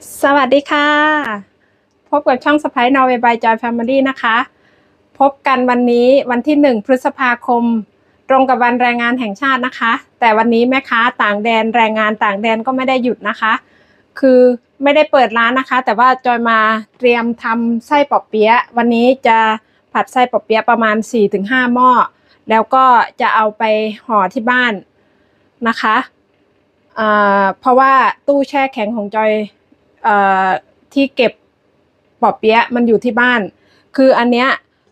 สวัสดีค่ะพบกับช่องสไปซ์นอร์เวย์บายจอยแฟมิลี่นะคะพบกันวันนี้วันที่1 พฤษภาคมตรงกับวันแรงงานแห่งชาตินะคะแต่วันนี้แม่ค้าต่างแดนแรงงานต่างแดนก็ไม่ได้หยุดนะคะคือไม่ได้เปิดร้านนะคะแต่ว่าจอยมาเตรียมทำไส้ปอเปี๊ยะวันนี้จะผัดไส้ปอเปี๊ยะประมาณ 4-5 หม้อแล้วก็จะเอาไปห่อที่บ้านนะคะเพราะว่าตู้แช่แข็งของจอยที่เก็บปอเปี๊ยะมันอยู่ที่บ้านคืออันเนี้ย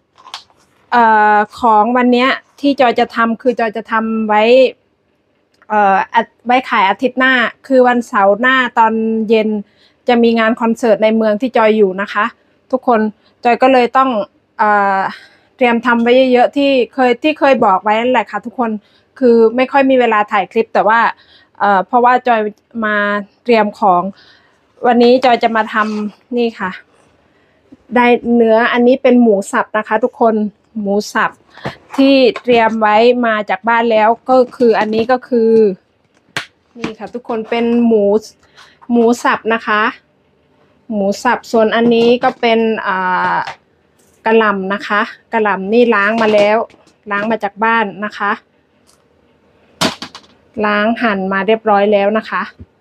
ของวันเนี้ยที่จอยจะทำคือจอยจะทำไว้ไว้ขายอาทิตย์หน้าคือวันเสาร์หน้าตอนเย็นจะมีงานคอนเสิร์ตในเมืองที่จอยอยู่นะคะทุกคนจอยก็เลยต้องเตรียมทำไว้เยอะๆที่เคยบอกไว้นั่นแหละค่ะทุกคนคือไม่ค่อยมีเวลาถ่ายคลิปแต่ว่าเพราะว่าจอยมาเตรียมของวันนี้จอยจะมาทำนี่ค่ะได้เนื้ออันนี้เป็นหมูสับนะคะทุกคนหมูสับที่เตรียมไว้มาจากบ้านแล้วก็คืออันนี้ก็คือนี่ค่ะทุกคนเป็นหมูสับนะคะหมูสับส่วนอันนี้ก็เป็นกะหล่ำนะคะกะหล่ำนี่ล้างมาแล้วล้างมาจากบ้านนะคะล้างหั่นมาเรียบร้อยแล้วนะคะ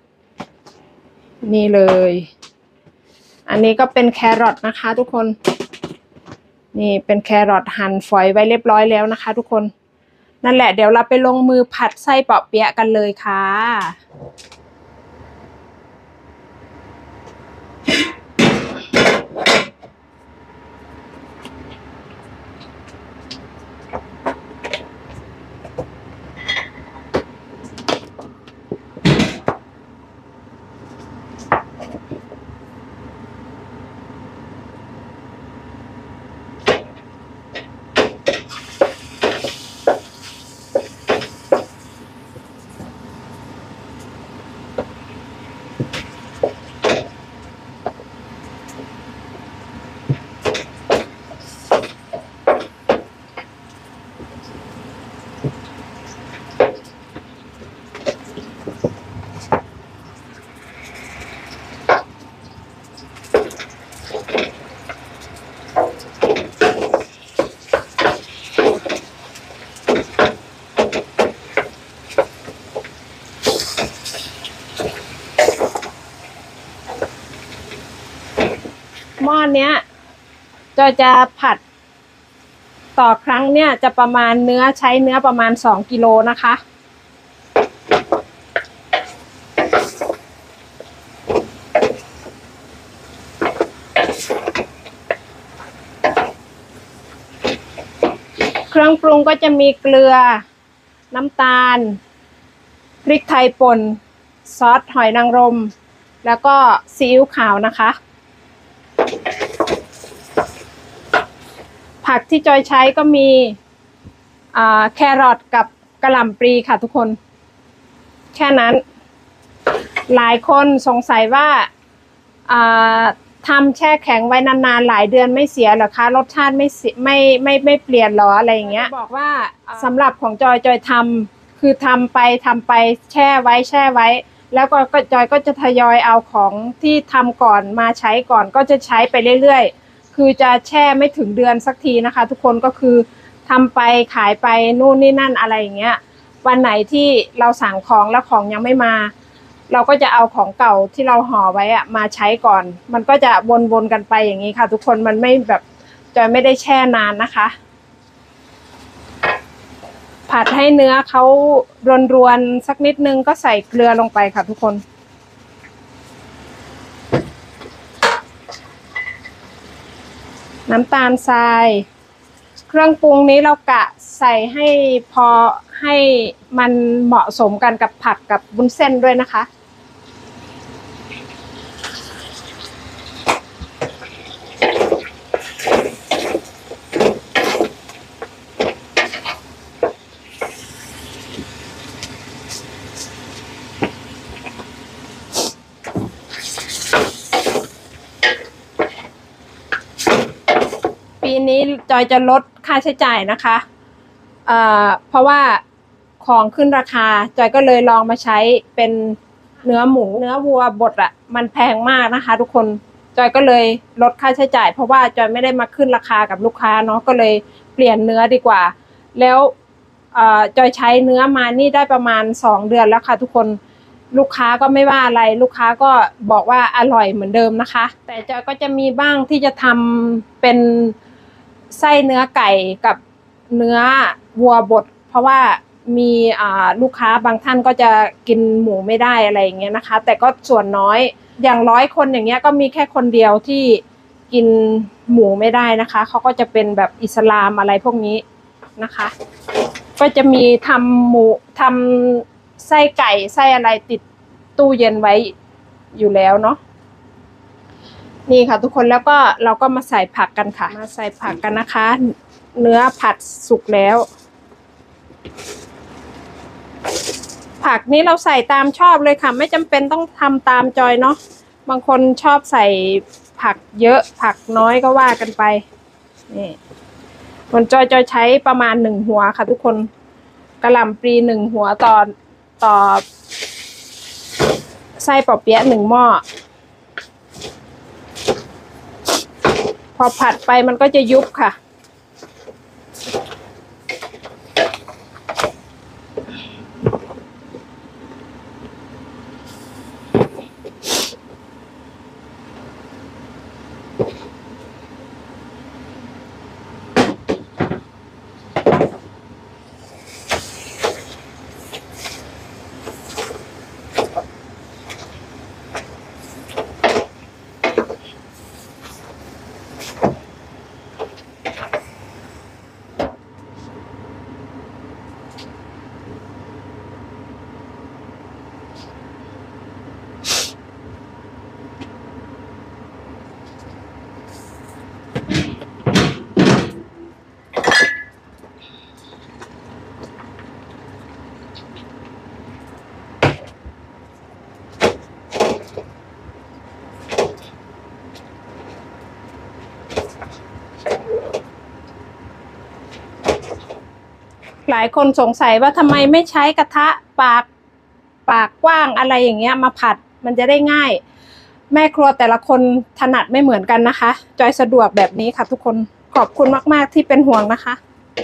นี่เลยอันนี้ก็เป็นแครอทนะคะทุกคนนี่เป็นแครอทหั่นฝอยไว้เรียบร้อยแล้วนะคะทุกคนนั่นแหละเดี๋ยวเราไปลงมือผัดไส้เปาะเปี๊ยะกันเลยค่ะหม้อเนี้ยจะผัดต่อครั้งเนี่ยจะประมาณใช้เนื้อประมาณ2 กิโลนะคะเครื่องปรุงก็จะมีเกลือน้ำตาลพริกไทยป่นซอสหอยนางรมแล้วก็ซีอิ๊วขาวนะคะผักที่จอยใช้ก็มีแครอทกับกะหล่ำปลีค่ะทุกคนแค่นั้นหลายคนสงสัยว่าทำแช่แข็งไว้นานๆหลายเดือนไม่เสียหรอคะรสชาติไม่เปลี่ยนหรออะไรอย่างเงี้ยบอกว่าสำหรับของจอยทำคือทำไปแช่ไว้แล้วก็จอยก็จะทยอยเอาของที่ทำก่อนมาใช้ก่อนก็จะใช้ไปเรื่อยๆคือจะแช่ไม่ถึงเดือนสักทีนะคะทุกคนก็คือทำไปขายไปนู่นนี่นั่นอะไรอย่างเงี้ยวันไหนที่เราสั่งของแล้วของยังไม่มาเราก็จะเอาของเก่าที่เราห่อไว้มาใช้ก่อนมันก็จะวนๆกันไปอย่างนี้ค่ะทุกคนมันไม่แบบจอยไม่ได้แช่นานนะคะผัดให้เนื้อเขารวนๆสักนิดนึงก็ใส่เกลือลงไปค่ะทุกคนน้ำตาลทรายเครื่องปรุงนี้เรากะใส่ให้พอให้มันเหมาะสมกันกับผักกับวุ้นเส้นด้วยนะคะปีนี้จอยจะลดค่าใช้จ่ายนะคะเพราะว่าของขึ้นราคาจอยก็เลยลองมาใช้เป็นเนื้อหมูเนื้อวัวบดอ่ะมันแพงมากนะคะ ทุกคนจอยก็เลยลดค่าใช้จ่ายเพราะว่าจอยไม่ได้มาขึ้นราคากับลูกค้าเนาะก็เลยเปลี่ยนเนื้อดีกว่าแล้วจอยใช้เนื้อมานี่ได้ประมาณ2 เดือนแล้วค่ะทุกคนลูกค้าก็ไม่ว่าอะไรลูกค้าก็บอกว่าอร่อยเหมือนเดิมนะคะแต่จอยก็จะมีบ้างที่จะทำเป็นไส้เนื้อไก่กับเนื้อวัวบดเพราะว่ามีลูกค้าบางท่านก็จะกินหมูไม่ได้อะไรอย่างเงี้ยนะคะแต่ก็ส่วนน้อยอย่าง100 คนอย่างเงี้ยก็มีแค่คนเดียวที่กินหมูไม่ได้นะคะเขาก็จะเป็นแบบอิสลามอะไรพวกนี้นะคะก็จะมีทำหมูทำไส้ไก่ไส้อะไรติดตู้เย็นไว้อยู่แล้วเนาะนี่ค่ะทุกคนแล้วก็เราก็มาใส่ผักกันค่ะมาใส่ผักกันนะคะเนื้อผัดสุกแล้วผักนี้เราใส่ตามชอบเลยค่ะไม่จำเป็นต้องทำตามจอยเนาะบางคนชอบใส่ผักเยอะผักน้อยก็ว่ากันไปนี่มันจอยใช้ประมาณ1 หัวค่ะทุกคนกะหล่ำปลี1 หัวต่อไส้ปอเปี๊ยะ1 หม้อพอผัดไปมันก็จะยุบค่ะหลายคนสงสัยว่าทำไมไม่ใช้กระทะปากกว้างอะไรอย่างเงี้ยมาผัดมันจะได้ง่ายแม่ครัวแต่ละคนถนัดไม่เหมือนกันนะคะจอยสะดวกแบบนี้ค่ะทุกคนขอบคุณมากๆที่เป็นห่วงนะคะ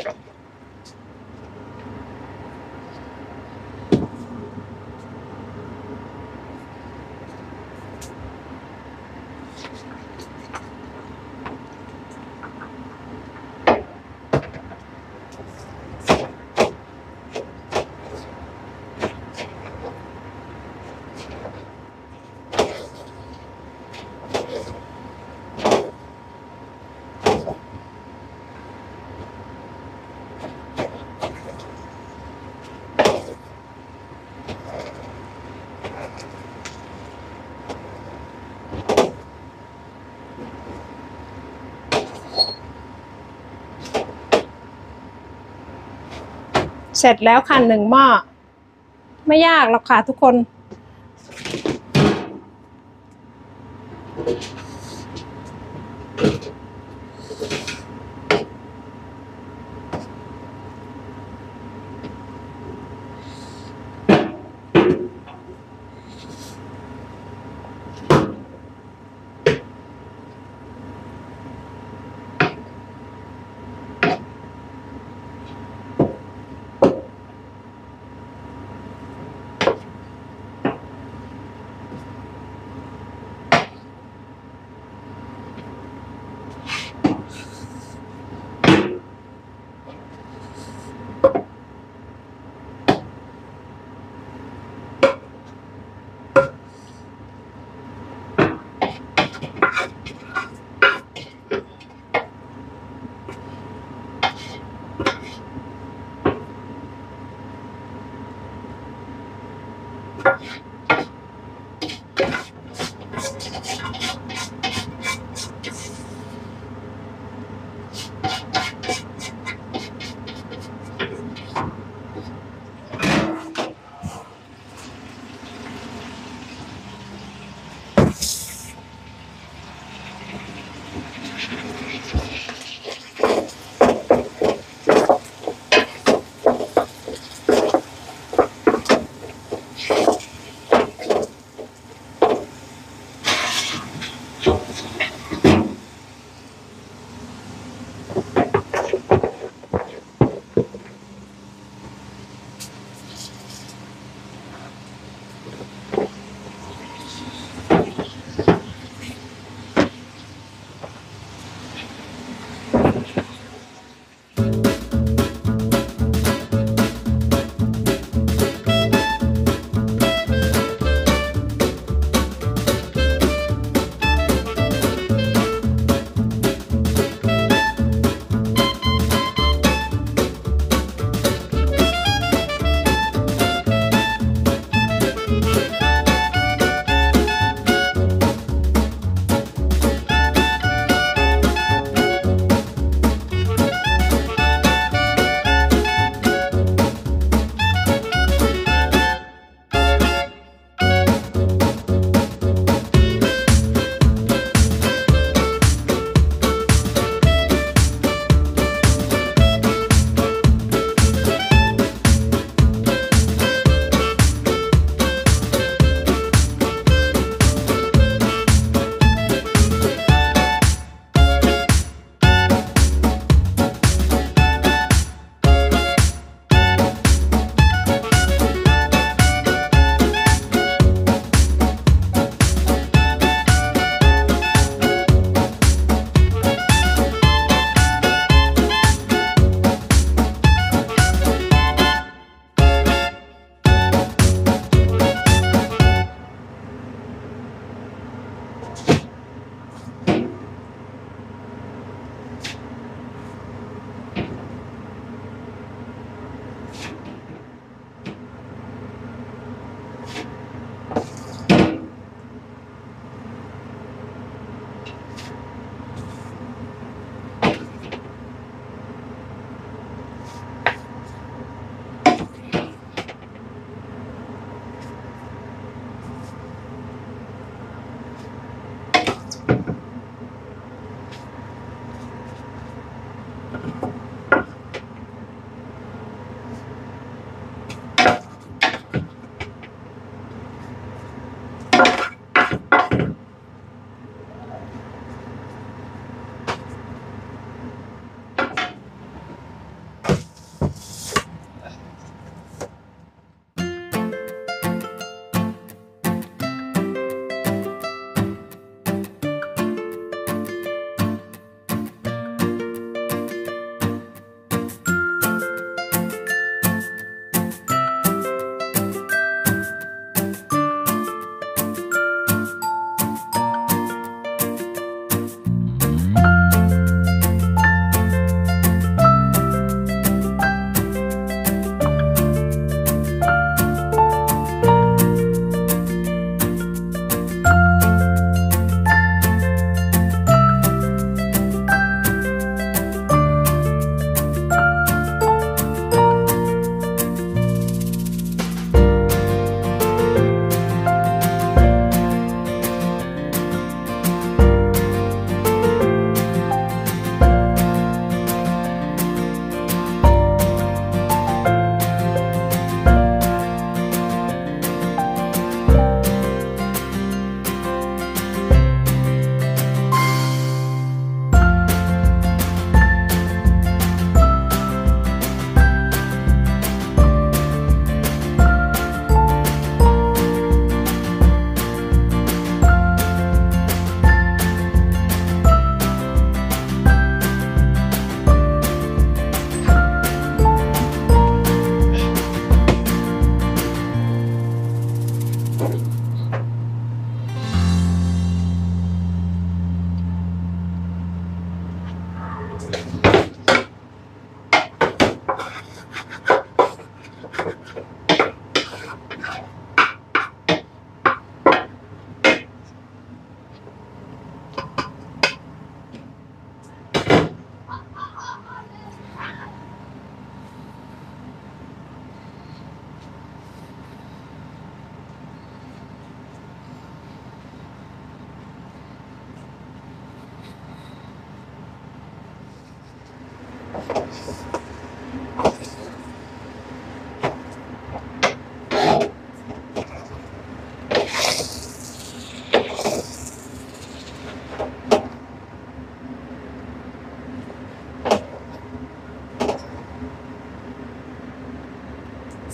เสร็จแล้วค่ะ1 หม้อไม่ยากหรอกค่ะทุกคน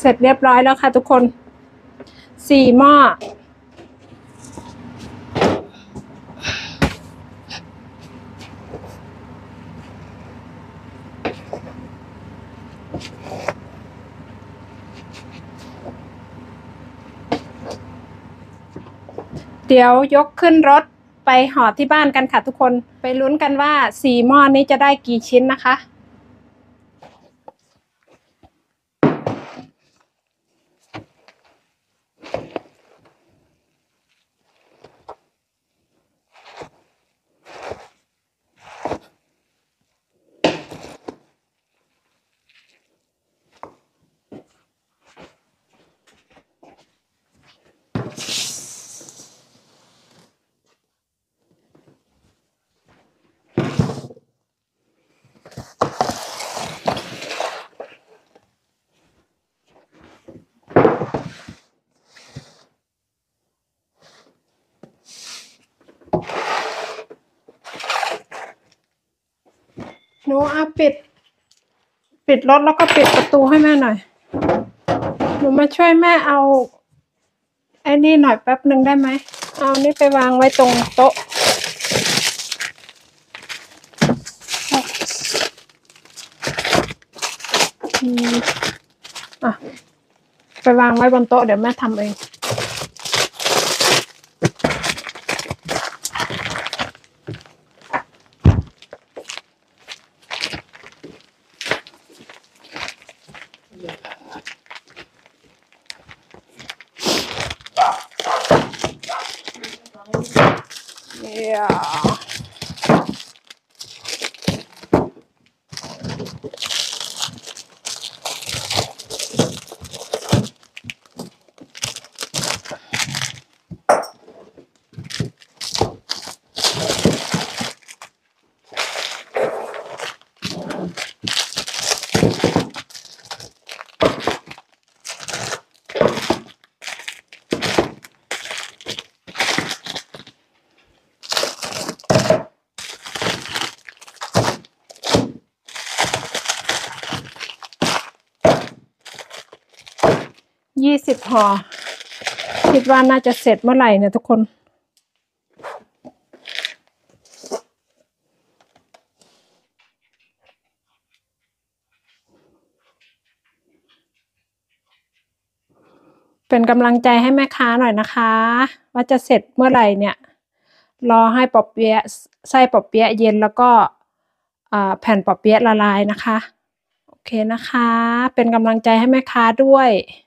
เสร็จเรียบร้อยแล้วค่ะทุกคน4 หม้อเดี๋ยวยกขึ้นรถไปห่อที่บ้านกันค่ะทุกคนไปลุ้นกันว่า4 หม้อนี้จะได้กี่ชิ้นนะคะหนูเอาปิดรถแล้วก็ปิดประตูให้แม่หน่อยหนูมาช่วยแม่เอาไอ้นี่หน่อยแป๊บหนึ่งได้ไหมเอานี่ไปวางไว้ตรงโต๊ะไปวางไว้บนโต๊ะเดี๋ยวแม่ทำเอง20 ห่อคิดว่าน่าจะเสร็จเมื่อไหร่เนี่ยทุกคนเป็นกำลังใจให้แม่ค้าหน่อยนะคะว่าจะเสร็จเมื่อไหร่เนี่ยรอให้ปอเปี๊ยะไส้ปอเปี๊ยะเย็นแล้วก็แผ่นปอเปี๊ยะละลายนะคะโอเคนะคะเป็นกำลังใจให้แม่ค้าด้วย